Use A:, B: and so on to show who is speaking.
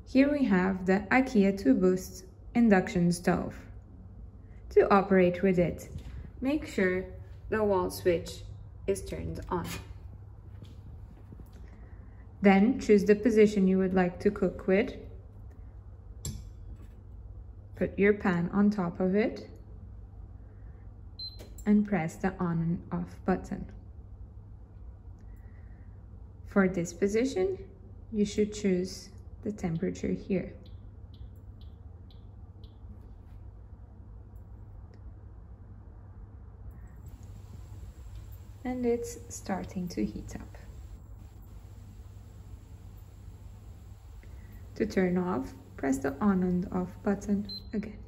A: Here we have the IKEA 2-boost induction stove. To operate with it, make sure the wall switch is turned on. Then choose the position you would like to cook with. Put your pan on top of it and press the on and off button. For this position, you should choose the temperature here. And it's starting to heat up. To turn off, press the on and off button again.